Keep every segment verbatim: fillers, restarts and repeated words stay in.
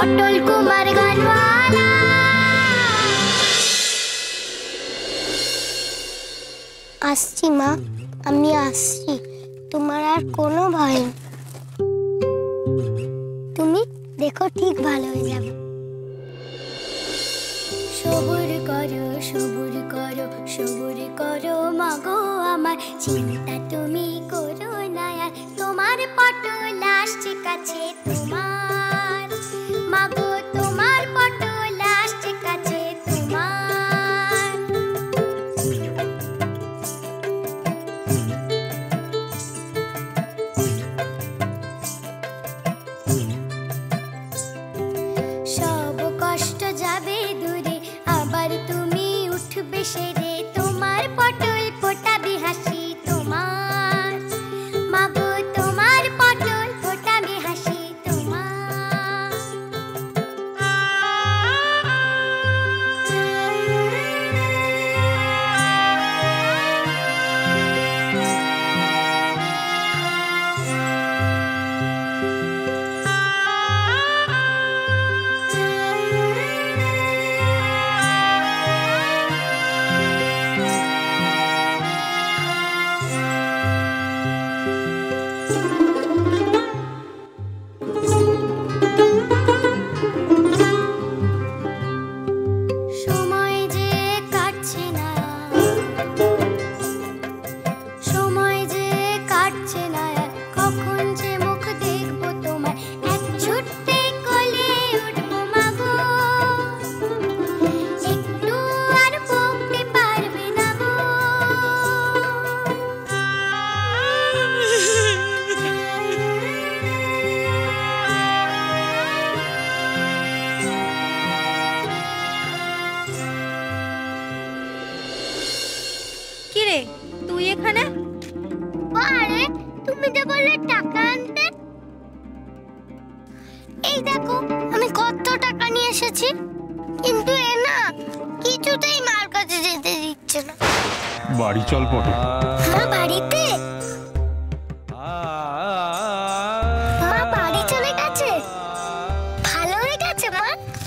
পটল কুমার গানওয়ালা। আসছি মা, আমি আসছি, তোমার আর কোনো ভয় নেই। তুমি দেখো ঠিক ভালো হয়ে যাবে। সবুর করো সবুর করো সবুর করো মাগো আমার, চিন্তা তুমি করো না আর, তোমার পটল আসছে কাছে তোমার, মাগো তোমার পটল আসছে কাছে তোমার। সব কষ্ট যাবে দূরে, আবার তুমি উঠবে সেরে, তোমার পটল ফোটাবে হাসি তোমার, মাগো তোমার পটল ফোটাবে হাসি তোমার। সময় যে কাটছে না, সময় যে কাটছে না, কখন যে মুখ দেখবো তোমার, এক ছুটতে কোলে উঠবো মাগো, একটু আর বকতে পারবে না গো। কিরে তুই এখানে? আরে তুমি যে বললে টাকা আনতে, এই দেখো আমি কত টাকা নিয়ে এসেছি, কিন্তু এ না কিছুতেই মার কাছে যেতে দিচ্ছে না। বাড়ি চল পটল। মা বাড়িতে? মা বাড়ি চলে গেছে? ভালো হয়ে গেছে মা?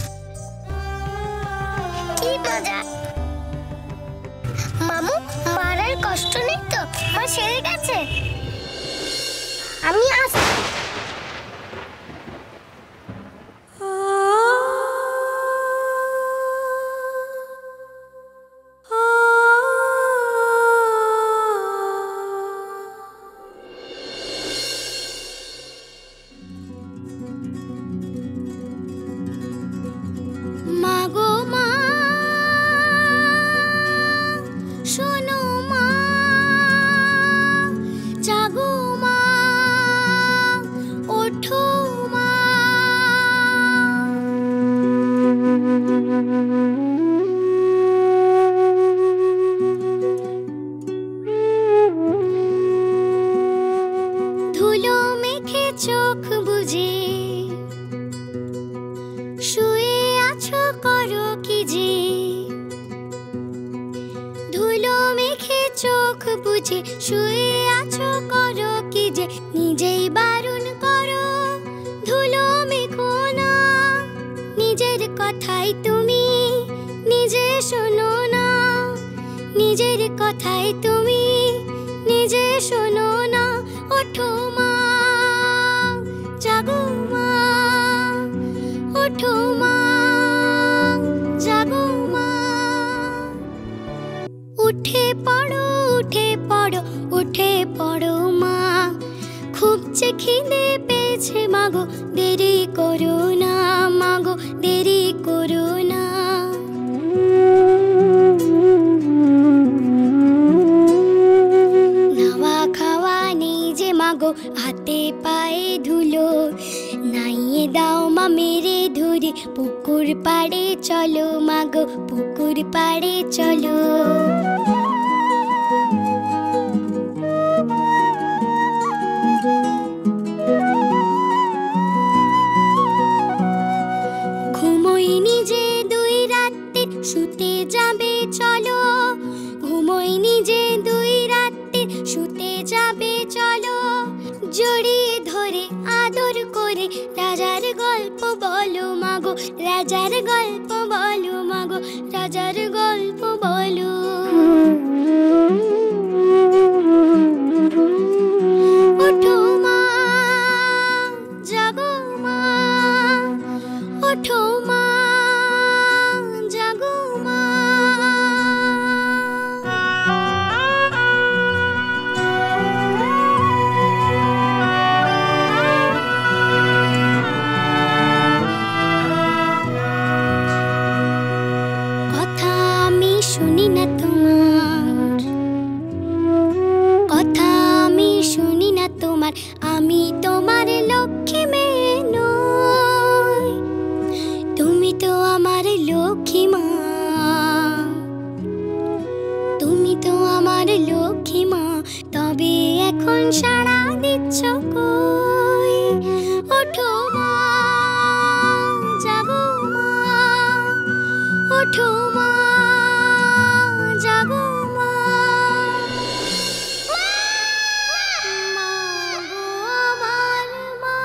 কি মজা। মামু, মার আর কষ্ট নেই তো? মা সেরে গেছে? আমি আসছি। মাগো মা, শোনো মা, জাগো মা, ওঠো মা। ধুলো মেখে চোখ বুজে শুয়ে আছো করো কি যে, ধুলো মেখে চোখ বুঝে শুয়ে আছো করো কি যে, নিজেই বারণ করো ধুলো মেখো না, নিজের কথাই তুমি নিজে শোনো না, নিজের কথাই তুমি নিজে শোনো না। ওঠো মা, জাগো মা, ওঠো মা, জাগো মা। উঠে পড়ো উঠে পড়ো উঠে পড়ো মা, খুব যে খিদে পেয়েছে মাগো, দেরি করো না মাগো, দেরি করো না। নাওয়া খাওয়া নেই যে মাগো, হাতে পায়ে ধুলো, নাইয়ে দাও মা মেরে ধরে, পুকুর পাড়ে চলো মাগো, পুকুর পাড়ে চলো। ঘুমোইনি যে দুই রাত্রি, শুতে যাবে চলো, ঘুমোইনি যে দুই রাত্রি, শুতে যাবে চলো। জড়িয়ে ধরে আদর করে রাজ রাজার গল্প বলো মাগো, রাজার গল্প বলো মাগো, রাজার গল্প বলো। ওঠো মা জাগো মা, ওঠো মা জাগো মা। কথা আমি শুনি না তোমার, কথা আমি শুনি না তোমার, আমি তোমার লক্ষ্মী মেয়ে নই। তুমি তো আমার লক্ষ্মী মা, তুমি তো আমার লক্ষ্মী মা, তবে এখন সাড়া দিচ্ছ কই? ওঠো মা জাগো মা, ওঠো মা জাগো মা। মা গো আমার মা,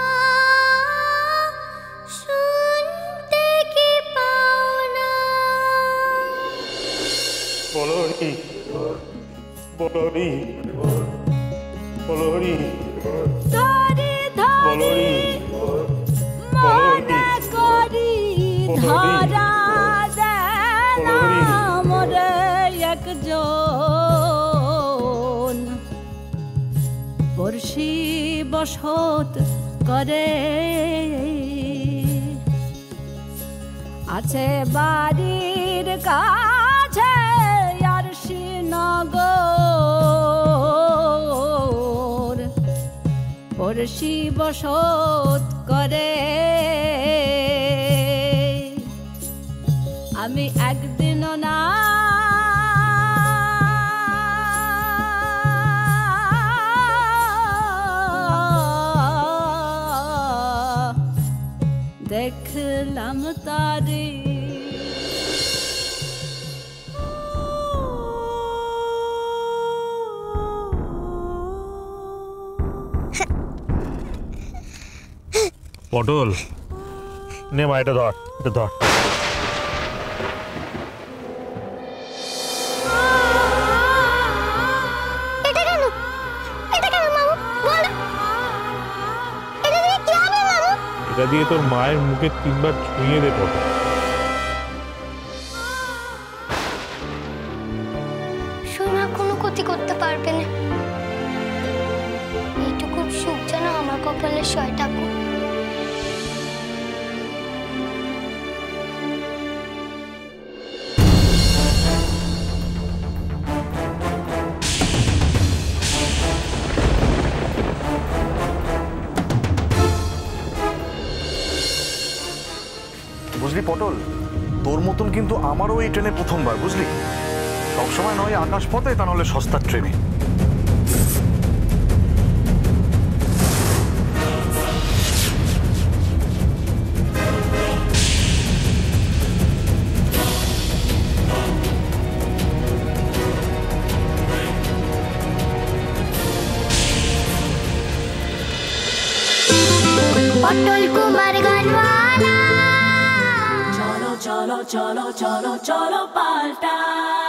শুনতে কি পাও না? বলহরি বলহরি বলহরি ধরি ধরি মনে করি ধরা দেন মোরে একজন, বর্ষি বসত করে আছে বাড়ির কাছে আর শ্রীনগর, বর্ষি বসত করে। আমি একদিনও না দেখলাম তারে। পটল নে মা, এটা ধর, এটা ধর। এটা কেন? এটা কেন মামু? বলো। এটা দিয়ে কি হবে মামু? এটা দিয়ে তোর মায়ের মুখে তিনবার ছুঁয়ে দে পটল। সোনা কোনো ক্ষতি করতে পারবে না, এইটুকু সুখ যেন আমার কপালে সয় থাকুক। বুঝলি পটল, তোর মতন কিন্তু আমারও এই ট্রেনে প্রথমবার, বুঝলি? সবসময় নয় আকাশ পথে, তা নাহলে সস্তার ট্রেনে। পটল কুমার গানওয়ালা, চলো চলো চলো চলো চলো পাল্টা।